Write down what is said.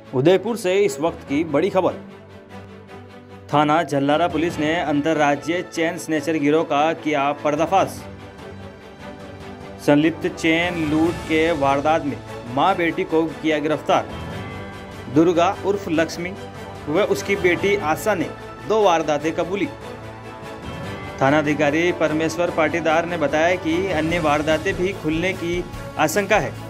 उदयपुर से इस वक्त की बड़ी खबर। थाना जल्लारा पुलिस ने अंतर्राज्यीय चेन स्नैचर गिरोह का किया पर्दाफाश। संलिप्त चेन लूट के वारदात में मां बेटी को किया गिरफ्तार। दुर्गा उर्फ लक्ष्मी व उसकी बेटी आशा ने 2 वारदातें कबूली। थानाधिकारी परमेश्वर पाटीदार ने बताया कि अन्य वारदातें भी खुलने की आशंका है।